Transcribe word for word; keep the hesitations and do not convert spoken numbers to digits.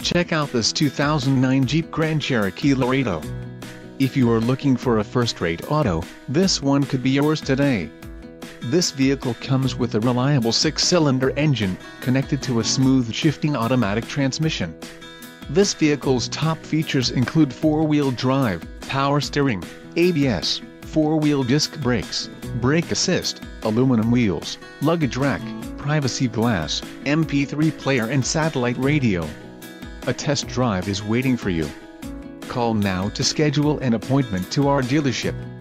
Check out this two thousand nine Jeep Grand Cherokee Laredo. If you are looking for a first-rate auto, this one could be yours today. This vehicle comes with a reliable six-cylinder engine, connected to a smooth shifting automatic transmission. This vehicle's top features include four-wheel drive, power steering, A B S, four-wheel disc brakes, brake assist, aluminum wheels, luggage rack, privacy glass, M P three player and satellite radio. A test drive is waiting for you. Call now to schedule an appointment to our dealership.